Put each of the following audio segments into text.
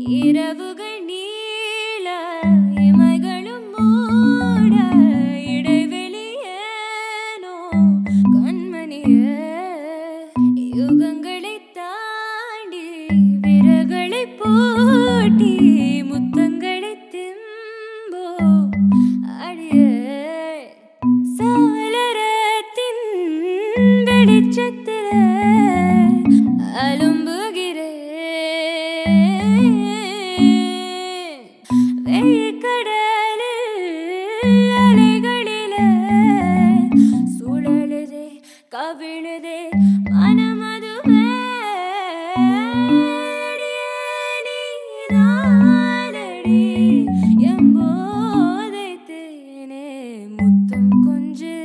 இரவுகள் நீள இமைகளும் மூட இடைவெளியேனோ கண்மணியே யுகங்களை தாண்டி விரகளை போட்டி முத்தங்களை திம்போ அடியே சாளரத்தின் வெளிச்சத்திலே அலும்புகிறேன் வெய்கடலில் அலைகளிலே சுழலுதே கவிழுதே மனமதுவே நீதானடி எம்போதை தேனே முத்தம் கொஞ்சு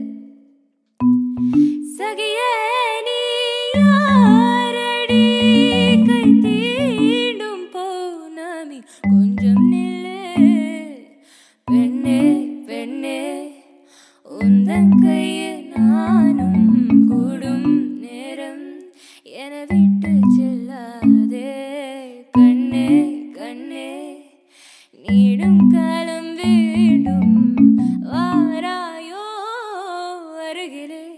சகியே நீ யாரடி கை தீண்டும் பௌர்ணமி கொஞ்சம் நில்லு பெண்ணே பெண்ணே உந்தன் கையே நானும் கூடும் நேரம் என விட்டு செல்லாதே கண்ணே கண்ணே நீடும் காலம் வேண்டும் வாராயோ அருகிலே